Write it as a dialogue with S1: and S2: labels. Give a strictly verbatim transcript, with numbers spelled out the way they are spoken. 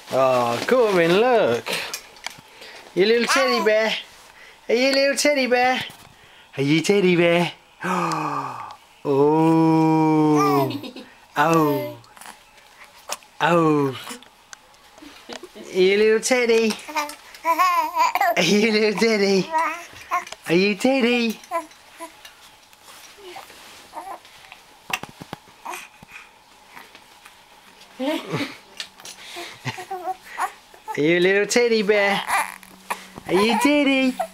S1: Oh, Corbin, look. You little teddy bear. Are you a little teddy bear? Are you teddy bear? Oh. Oh. Oh. Are you a little teddy? Are you a little teddy? Are you teddy? Are you a little teddy bear? Are you teddy?